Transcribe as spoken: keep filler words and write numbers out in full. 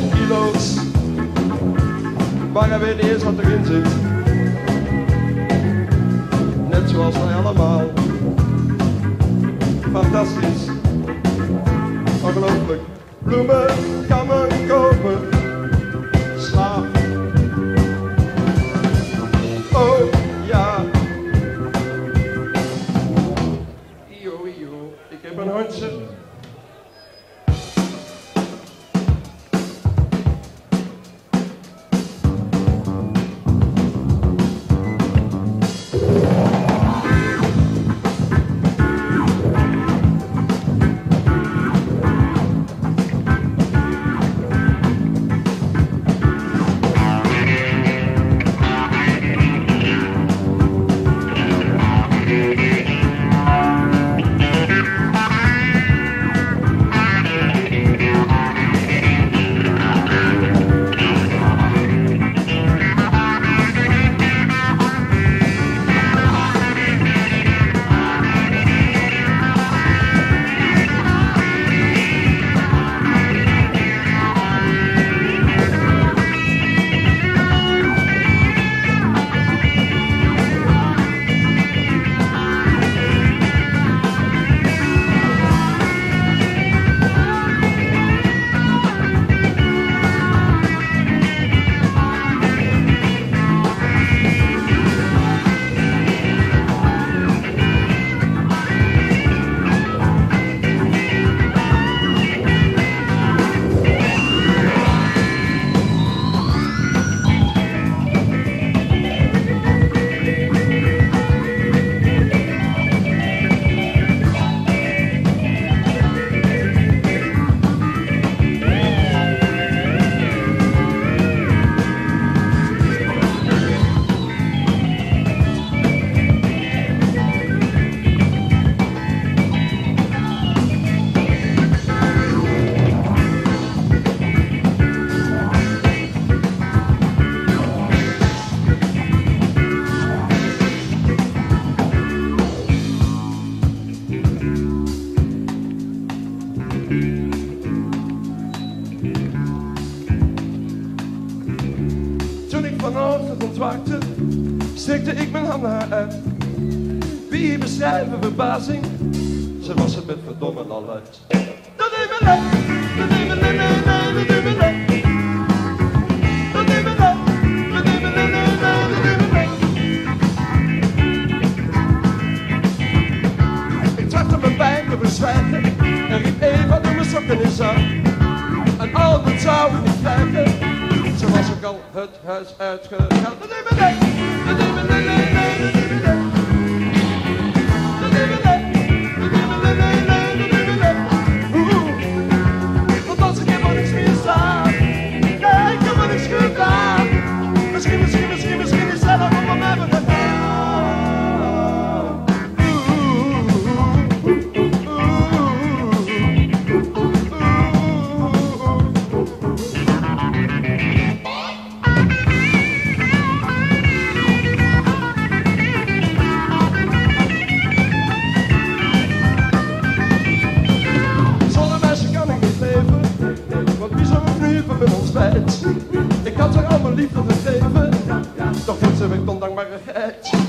kilo's, maar hij weet niet eens wat erin zit. Net zoals wij allemaal. Fantastisch, ongelooflijk. Bloemen kan men kopen, slaap. Oh ja. Io, io, ik heb een hondje. Toen ik vanochtend ontwaakte, stikte ik mijn handen haar uit. Wie beschrijven verbazing? Ze was het met verdomme al uit. Daddeemelee, Daddeemelee, Daddeemelee. Daddeemelee, Daddeemelee, Daddeemelee. Ik trachtte mijn pijn te verzwijgen en riep even door mijn sokken in zak. En al dat zou ik niet krijgen. Zo was ik al het huis uitgegaan. Daddeemelee, Daddeemelee, Daddeemelee. Misschien, misschien, misschien, misschien is dat nog wat we hebben gedaan. Zonder meisje kan ik niet leven, want wie zou het nu voor ons feit? Ik had haar allemaal liefde gegeven, toch vond ze me ondankbare geit.